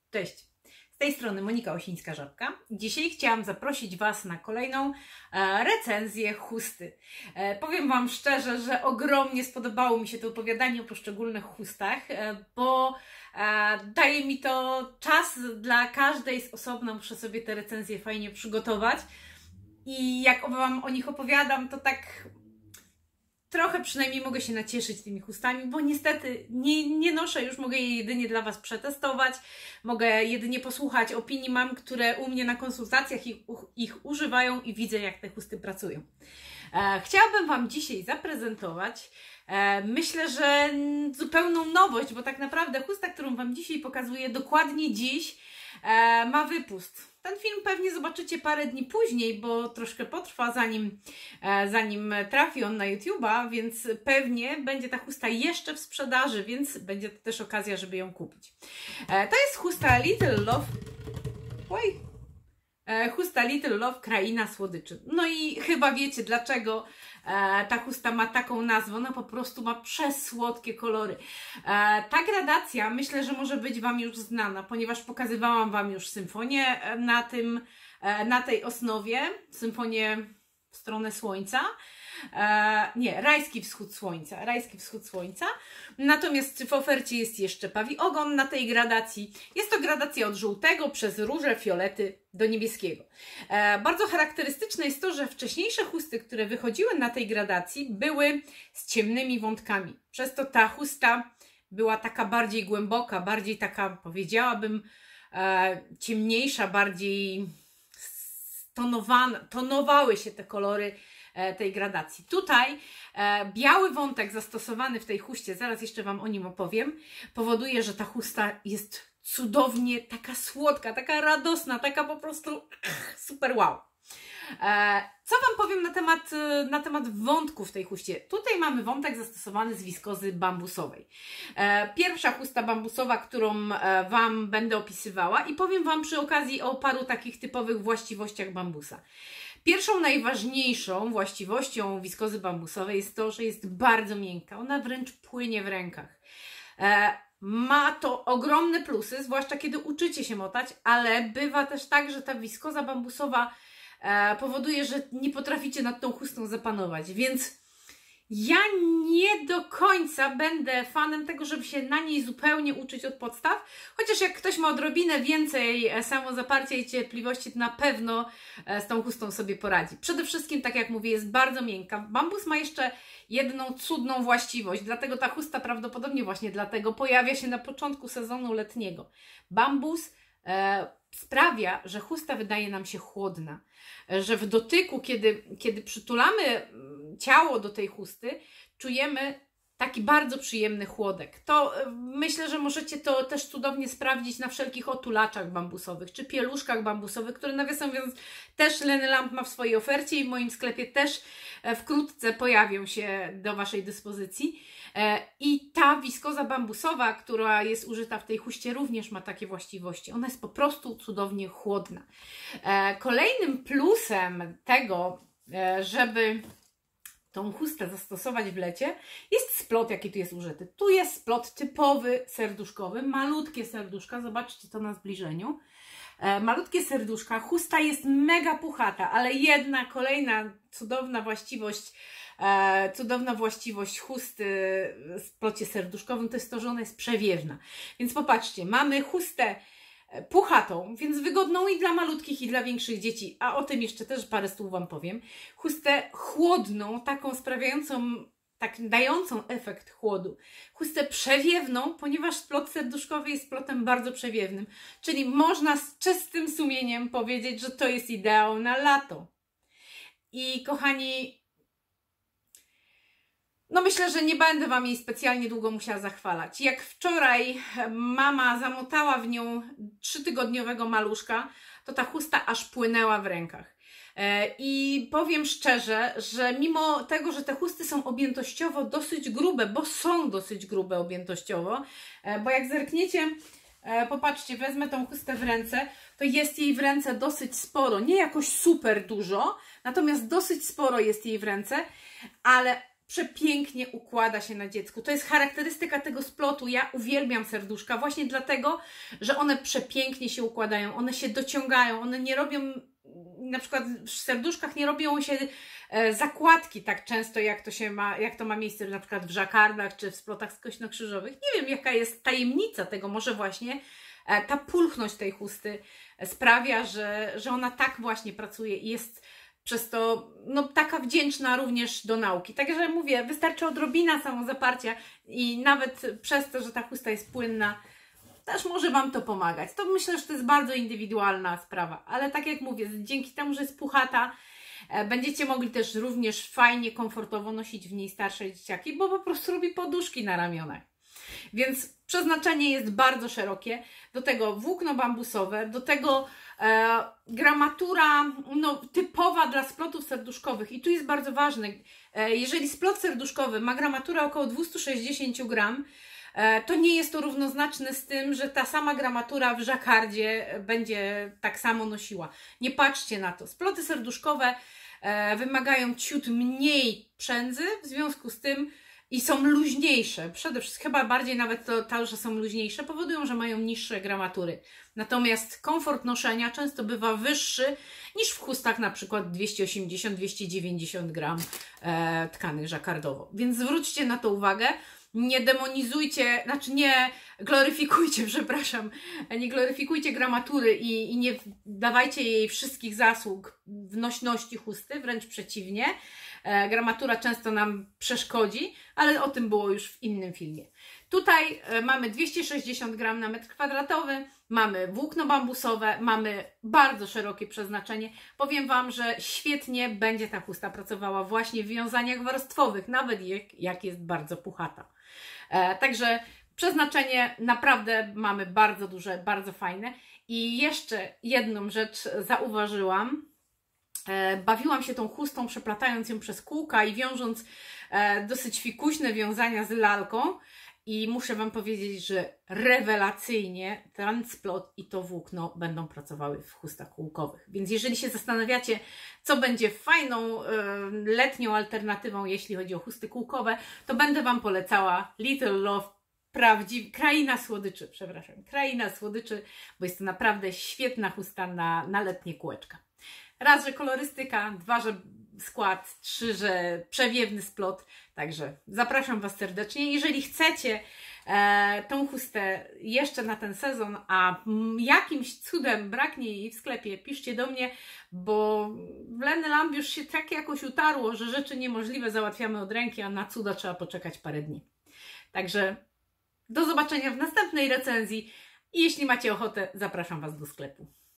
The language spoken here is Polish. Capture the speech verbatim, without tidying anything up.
Cześć, z tej strony Monika Osińska-Żabka. Dzisiaj chciałam zaprosić Was na kolejną e, recenzję chusty. E, powiem Wam szczerze, że ogromnie spodobało mi się to opowiadanie o poszczególnych chustach, e, bo e, daje mi to czas dla każdej z osobna, muszę sobie te recenzje fajnie przygotować i jak Wam o nich opowiadam, to tak trochę przynajmniej mogę się nacieszyć tymi chustami, bo niestety nie, nie noszę już, mogę je jedynie dla Was przetestować, mogę jedynie posłuchać opinii mam, które u mnie na konsultacjach ich, ich używają i widzę, jak te chusty pracują. E, chciałabym Wam dzisiaj zaprezentować, e, myślę, że zupełną nowość, bo tak naprawdę chusta, którą Wam dzisiaj pokazuję dokładnie dziś, e, ma wypust. Ten film pewnie zobaczycie parę dni później, bo troszkę potrwa zanim, e, zanim trafi on na YouTube'a, więc pewnie będzie ta chusta jeszcze w sprzedaży, więc będzie to też okazja, żeby ją kupić. E, to jest chusta Little Love. Oj. E, chusta Little Love Kraina Słodyczy. No i chyba wiecie, dlaczego e, ta chusta ma taką nazwę. Ona po prostu ma przesłodkie kolory. E, ta gradacja myślę, że może być Wam już znana, ponieważ pokazywałam Wam już symfonię na, tym, e, na tej osnowie. Symfonię w stronę słońca. E, nie, rajski wschód słońca, rajski wschód słońca. Natomiast w ofercie jest jeszcze Pawi Ogon na tej gradacji. Jest to gradacja od żółtego przez róże, fiolety do niebieskiego. E, bardzo charakterystyczne jest to, że wcześniejsze chusty, które wychodziły na tej gradacji, były z ciemnymi wątkami. Przez to ta chusta była taka bardziej głęboka, bardziej taka, powiedziałabym, e, ciemniejsza, bardziej stonowana, tonowały się te kolory tej gradacji. Tutaj e, biały wątek zastosowany w tej chuście, zaraz jeszcze Wam o nim opowiem, powoduje, że ta chusta jest cudownie taka słodka, taka radosna, taka po prostu super wow. E, co Wam powiem na temat, na temat wątku w tej chuście? Tutaj mamy wątek zastosowany z wiskozy bambusowej. E, pierwsza chusta bambusowa, którą e, Wam będę opisywała i powiem Wam przy okazji o paru takich typowych właściwościach bambusa. Pierwszą, najważniejszą właściwością wiskozy bambusowej jest to, że jest bardzo miękka. Ona wręcz płynie w rękach. E, ma to ogromne plusy, zwłaszcza kiedy uczycie się motać, ale bywa też tak, że ta wiskoza bambusowa e, powoduje, że nie potraficie nad tą chustą zapanować. Więc ja nie do końca będę fanem tego, żeby się na niej zupełnie uczyć od podstaw, chociaż jak ktoś ma odrobinę więcej samozaparcia i cierpliwości, to na pewno z tą chustą sobie poradzi. Przede wszystkim, tak jak mówię, jest bardzo miękka. Bambus ma jeszcze jedną cudną właściwość, dlatego ta chusta prawdopodobnie właśnie dlatego pojawia się na początku sezonu letniego. Bambus e, sprawia, że chusta wydaje nam się chłodna, że w dotyku, kiedy, kiedy przytulamy ciało do tej chusty, czujemy taki bardzo przyjemny chłodek. To myślę, że możecie to też cudownie sprawdzić na wszelkich otulaczach bambusowych, czy pieluszkach bambusowych, które nawiasem mówiąc też Lenny Lamp ma w swojej ofercie i w moim sklepie też wkrótce pojawią się do Waszej dyspozycji. I ta wiskoza bambusowa, która jest użyta w tej chuście, również ma takie właściwości. Ona jest po prostu cudownie chłodna. Kolejnym plusem tego, żeby tą chustę zastosować w lecie, jest splot, jaki tu jest użyty. Tu jest splot typowy serduszkowy, malutkie serduszka, zobaczcie to na zbliżeniu. E, malutkie serduszka, chusta jest mega puchata, ale jedna kolejna cudowna właściwość, e, cudowna właściwość chusty w splocie serduszkowym to jest to, że ona jest przewiewna. Więc popatrzcie, mamy chustę puchatą, więc wygodną i dla malutkich, i dla większych dzieci, a o tym jeszcze też parę słów Wam powiem. Chustę chłodną, taką sprawiającą, tak dającą efekt chłodu. Chustę przewiewną, ponieważ splot serduszkowy jest splotem bardzo przewiewnym, czyli można z czystym sumieniem powiedzieć, że to jest ideał na lato. I kochani, no myślę, że nie będę Wam jej specjalnie długo musiała zachwalać. Jak wczoraj mama zamotała w nią trzytygodniowego maluszka, to ta chusta aż płynęła w rękach. I powiem szczerze, że mimo tego, że te chusty są objętościowo dosyć grube, bo są dosyć grube objętościowo, bo jak zerkniecie, popatrzcie, wezmę tą chustę w ręce, to jest jej w ręce dosyć sporo, nie jakoś super dużo, natomiast dosyć sporo jest jej w ręce, ale przepięknie układa się na dziecku. To jest charakterystyka tego splotu. Ja uwielbiam serduszka właśnie dlatego, że one przepięknie się układają, one się dociągają, one nie robią, na przykład w serduszkach nie robią się e, zakładki tak często, jak to się ma, jak to ma miejsce na przykład w żakardach czy w splotach skośnokrzyżowych. Nie wiem, jaka jest tajemnica tego, może właśnie e, ta pulchność tej chusty sprawia, że, że ona tak właśnie pracuje i jest przez to no, taka wdzięczna również do nauki. Także mówię, wystarczy odrobina samozaparcia i nawet przez to, że ta chusta jest płynna, też może Wam to pomagać. To myślę, że to jest bardzo indywidualna sprawa, ale tak jak mówię, dzięki temu, że jest puchata, będziecie mogli też również fajnie, komfortowo nosić w niej starsze dzieciaki, bo po prostu robi poduszki na ramionach. Więc przeznaczenie jest bardzo szerokie. Do tego włókno bambusowe, do tego e, gramatura no, typowa dla splotów serduszkowych. I tu jest bardzo ważne, e, jeżeli splot serduszkowy ma gramaturę około dwieście sześćdziesiąt gram, e, to nie jest to równoznaczne z tym, że ta sama gramatura w żakardzie będzie tak samo nosiła. Nie patrzcie na to. Sploty serduszkowe e, wymagają ciut mniej przędzy, w związku z tym i są luźniejsze, przede wszystkim chyba bardziej nawet to, to, że są luźniejsze, powodują, że mają niższe gramatury. Natomiast komfort noszenia często bywa wyższy niż w chustach na przykład dwieście osiemdziesiąt do dwustu dziewięćdziesięciu gram e, tkanych żakardowo. Więc zwróćcie na to uwagę. Nie demonizujcie, znaczy nie gloryfikujcie, przepraszam, nie gloryfikujcie gramatury i, i nie dawajcie jej wszystkich zasług w nośności chusty, wręcz przeciwnie. E, gramatura często nam przeszkodzi, ale o tym było już w innym filmie. Tutaj e, mamy dwieście sześćdziesiąt gram na metr kwadratowy, mamy włókno bambusowe, mamy bardzo szerokie przeznaczenie. Powiem Wam, że świetnie będzie ta chusta pracowała właśnie w wiązaniach warstwowych, nawet jak, jak jest bardzo puchata. E, także przeznaczenie naprawdę mamy bardzo duże, bardzo fajne. I jeszcze jedną rzecz zauważyłam. E, bawiłam się tą chustą, przeplatając ją przez kółka i wiążąc e, dosyć fikuśne wiązania z lalką. I muszę Wam powiedzieć, że rewelacyjnie ten splot i to włókno będą pracowały w chustach kółkowych. Więc jeżeli się zastanawiacie, co będzie fajną, e, letnią alternatywą, jeśli chodzi o chusty kółkowe, to będę Wam polecała Little Love, prawdziwa kraina słodyczy, przepraszam, kraina słodyczy, bo jest to naprawdę świetna chusta na, na letnie kółeczka. Raz, że kolorystyka, dwa, że skład, trzy, że przewiewny splot. Także zapraszam Was serdecznie. Jeżeli chcecie e, tą chustę jeszcze na ten sezon, a jakimś cudem braknie jej w sklepie, piszcie do mnie, bo w Lenny Lamb już się tak jakoś utarło, że rzeczy niemożliwe załatwiamy od ręki, a na cuda trzeba poczekać parę dni. Także do zobaczenia w następnej recenzji i jeśli macie ochotę, zapraszam Was do sklepu.